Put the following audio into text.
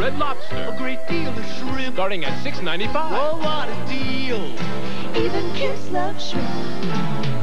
at Lobster. A great deal of shrimp. Starting at $6.95. Oh, what a deal. Even kids love shrimp.